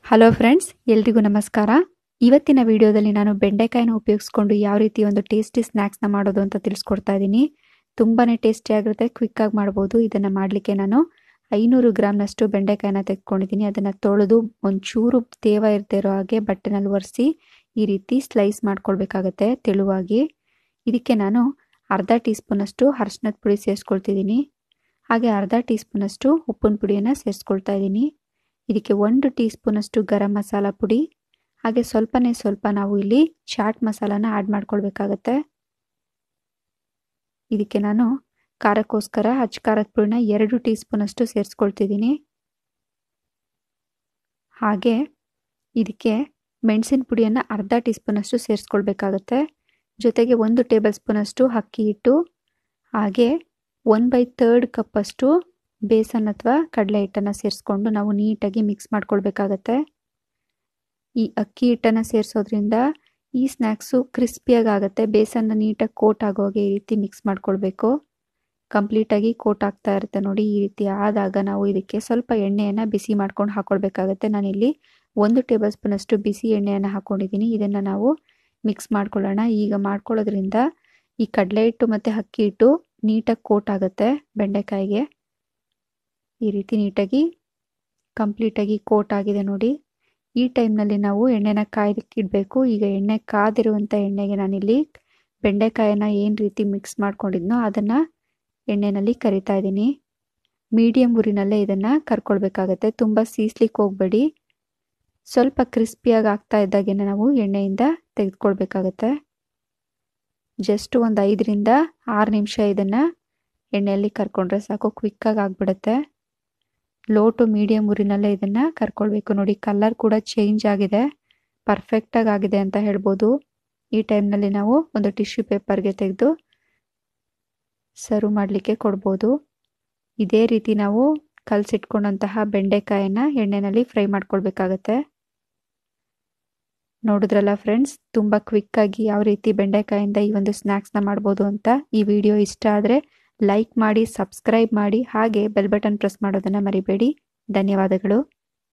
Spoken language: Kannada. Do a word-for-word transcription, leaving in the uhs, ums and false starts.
ಹಲೋ ಫ್ರೆಂಡ್ಸ್, ಎಲ್ರಿಗೂ ನಮಸ್ಕಾರ. ಇವತ್ತಿನ ವಿಡಿಯೋದಲ್ಲಿ ನಾನು ಬೆಂಡೆಕಾಯಿನ ಉಪಯೋಗಿಸ್ಕೊಂಡು ಯಾವ ರೀತಿ ಒಂದು ಟೇಸ್ಟಿ ಸ್ನ್ಯಾಕ್ಸ್ನ ಮಾಡೋದು ಅಂತ ತಿಳಿಸ್ಕೊಡ್ತಾ ಇದ್ದೀನಿ. ತುಂಬಾ ಟೇಸ್ಟಿ ಆಗಿರುತ್ತೆ, ಕ್ವಿಕ್ಕಾಗಿ ಮಾಡ್ಬೋದು. ಇದನ್ನು ಮಾಡಲಿಕ್ಕೆ ನಾನು ಐನೂರು ಗ್ರಾಮ್ನಷ್ಟು ಬೆಂಡೆಕಾಯಿನ ತೆಗೆದುಕೊಂಡಿದ್ದೀನಿ. ಅದನ್ನು ತೊಳೆದು ಒಂಚೂರು ತೇವ ಇರ್ತಾ ಇರೋ ಹಾಗೆ ಬಟ್ಟೆನಲ್ಲಿ ಒರೆಸಿ ಈ ರೀತಿ ಸ್ಲೈಸ್ ಮಾಡ್ಕೊಳ್ಬೇಕಾಗತ್ತೆ ತೆಳುವಾಗಿ. ಇದಕ್ಕೆ ನಾನು ಅರ್ಧ ಟೀ ಸ್ಪೂನಷ್ಟು ಅರಿಶಿನದ ಪುಡಿ ಸೇರಿಸ್ಕೊಳ್ತಿದ್ದೀನಿ. ಹಾಗೆ ಅರ್ಧ ಟೀ ಸ್ಪೂನಷ್ಟು ಉಪ್ಪಿನ ಪುಡಿಯನ್ನು ಸೇರಿಸ್ಕೊಳ್ತಾ ಇದ್ದೀನಿ. ಇದಕ್ಕೆ ಒಂದು ಟೀ ಸ್ಪೂನಷ್ಟು ಗರಂ ಮಸಾಲ ಪುಡಿ, ಹಾಗೆ ಸ್ವಲ್ಪನೇ ಸ್ವಲ್ಪ ನಾವು ಇಲ್ಲಿ ಚಾಟ್ ಮಸಾಲಾನ ಆ್ಯಡ್ ಮಾಡ್ಕೊಳ್ಬೇಕಾಗತ್ತೆ. ಇದಕ್ಕೆ ನಾನು ಖಾರಕ್ಕೋಸ್ಕರ ಅಚ್ಚ ಖಾರದ ಪುಡಿನ ಎರಡು ಟೀ ಸ್ಪೂನಷ್ಟು ಸೇರಿಸ್ಕೊಳ್ತಿದ್ದೀನಿ. ಹಾಗೆ ಇದಕ್ಕೆ ಮೆಣಸಿನ ಪುಡಿಯನ್ನು ಅರ್ಧ ಟೀ ಸ್ಪೂನಷ್ಟು ಸೇರಿಸ್ಕೊಳ್ಬೇಕಾಗತ್ತೆ. ಜೊತೆಗೆ ಒಂದು ಟೇಬಲ್ ಸ್ಪೂನಷ್ಟು ಅಕ್ಕಿ ಹಿಟ್ಟು, ಹಾಗೆ ಒನ್ ಬೈ ತರ್ಡ್ ಕಪ್ಪಷ್ಟು ಬೇಸನ್ ಅಥವಾ ಕಡಲೆ ಹಿಟ್ಟನ್ನು ಸೇರಿಸ್ಕೊಂಡು ನಾವು ನೀಟಾಗಿ ಮಿಕ್ಸ್ ಮಾಡ್ಕೊಳ್ಬೇಕಾಗತ್ತೆ. ಈ ಅಕ್ಕಿ ಹಿಟ್ಟನ್ನು ಸೇರಿಸೋದ್ರಿಂದ ಈ ಸ್ನ್ಯಾಕ್ಸು ಕ್ರಿಸ್ಪಿಯಾಗಿ ಆಗುತ್ತೆ. ಬೇಸನ್ನ ನೀಟಾಗಿ ಕೋಟ್ ಆಗೋಗೆ ಈ ರೀತಿ ಮಿಕ್ಸ್ ಮಾಡ್ಕೊಳ್ಬೇಕು. ಕಂಪ್ಲೀಟಾಗಿ ಕೋಟ್ ಆಗ್ತಾ ಇರುತ್ತೆ ನೋಡಿ. ಈ ರೀತಿ ಆದಾಗ ನಾವು ಇದಕ್ಕೆ ಸ್ವಲ್ಪ ಎಣ್ಣೆಯನ್ನು ಬಿಸಿ ಮಾಡ್ಕೊಂಡು ಹಾಕ್ಕೊಳ್ಬೇಕಾಗತ್ತೆ. ನಾನಿಲ್ಲಿ ಒಂದು ಟೇಬಲ್ ಸ್ಪೂನಷ್ಟು ಬಿಸಿ ಎಣ್ಣೆಯನ್ನು ಹಾಕ್ಕೊಂಡಿದ್ದೀನಿ. ಇದನ್ನು ನಾವು ಮಿಕ್ಸ್ ಮಾಡ್ಕೊಳ್ಳೋಣ. ಈಗ ಮಾಡ್ಕೊಳ್ಳೋದ್ರಿಂದ ಈ ಕಡಲೆ ಹಿಟ್ಟು ಮತ್ತು ಅಕ್ಕಿ ಹಿಟ್ಟು ನೀಟಾಗಿ ಕೋಟ್ ಆಗುತ್ತೆ ಬೆಂಡೆಕಾಯಿಗೆ. ಈ ರೀತಿ ನೀಟಾಗಿ ಕಂಪ್ಲೀಟಾಗಿ ಕೋಟ್ ಆಗಿದೆ ನೋಡಿ. ಈ ಟೈಮ್ನಲ್ಲಿ ನಾವು ಎಣ್ಣೆನ ಕಾಯ್ದಕ್ಕೆ ಇಡಬೇಕು. ಈಗ ಎಣ್ಣೆ ಕಾದಿರುವಂಥ ಎಣ್ಣೆಗೆ ನಾನಿಲ್ಲಿ ಬೆಂಡೆಕಾಯಿನ ಏನು ರೀತಿ ಮಿಕ್ಸ್ ಮಾಡ್ಕೊಂಡಿದ್ನೋ ಅದನ್ನು ಎಣ್ಣೆಯಲ್ಲಿ ಕರಿತಾ ಇದ್ದೀನಿ. ಮೀಡಿಯಮ್ ಉರಿನಲ್ಲೇ ಇದನ್ನು ಕರ್ಕೊಳ್ಬೇಕಾಗತ್ತೆ. ತುಂಬ ಸೀಸ್ಲಿಕ್ಕೆ ಹೋಗಬೇಡಿ. ಸ್ವಲ್ಪ ಕ್ರಿಸ್ಪಿಯಾಗಿ ಆಗ್ತಾ ಇದ್ದಾಗೇ ನಾವು ಎಣ್ಣೆಯಿಂದ ತೆಗೆದುಕೊಳ್ಬೇಕಾಗತ್ತೆ. ಜಸ್ಟ್ ಒಂದು ಐದರಿಂದ ಆರು ನಿಮಿಷ ಇದನ್ನು ಎಣ್ಣೆಯಲ್ಲಿ ಕರ್ಕೊಂಡ್ರೆ ಸಾಕು, ಕ್ವಿಕ್ಕಾಗಿ ಆಗಿಬಿಡುತ್ತೆ. ಲೋ ಟು ಮೀಡಿಯಮ್ ಉರಿನಲ್ಲೇ ಇದನ್ನು ಕರ್ಕೊಳ್ಬೇಕು ನೋಡಿ. ಕಲರ್ ಕೂಡ ಚೇಂಜ್ ಆಗಿದೆ, ಪರ್ಫೆಕ್ಟಾಗಿ ಆಗಿದೆ ಅಂತ ಹೇಳ್ಬೋದು. ಈ ಟೈಮ್ನಲ್ಲಿ ನಾವು ಒಂದು ಟಿಶ್ಯೂ ಪೇಪರ್ಗೆ ತೆಗೆದು ಸರ್ವ್ ಮಾಡಲಿಕ್ಕೆ ಕೊಡ್ಬೋದು. ಇದೇ ರೀತಿ ನಾವು ಕಲಸಿಟ್ಕೊಂಡಂತಹ ಬೆಂಡೆಕಾಯಿನ ಎಣ್ಣೆಯಲ್ಲಿ ಫ್ರೈ ಮಾಡ್ಕೊಳ್ಬೇಕಾಗತ್ತೆ. ನೋಡಿದ್ರಲ್ಲ ಫ್ರೆಂಡ್ಸ್, ತುಂಬ ಕ್ವಿಕ್ಕಾಗಿ ಯಾವ ರೀತಿ ಬೆಂಡೆಕಾಯಿಂದ ಈ ಒಂದು ಸ್ನ್ಯಾಕ್ಸ್ನ ಮಾಡ್ಬೋದು ಅಂತ. ಈ ವಿಡಿಯೋ ಇಷ್ಟ ಆದರೆ ಲೈಕ್ ಮಾಡಿ, ಸಬ್ಸ್ಕ್ರೈಬ್ ಮಾಡಿ, ಹಾಗೆ ಬೆಲ್ ಬಟನ್ ಪ್ರೆಸ್ ಮಾಡೋದನ್ನು ಮರಿಬೇಡಿ. ಧನ್ಯವಾದಗಳು.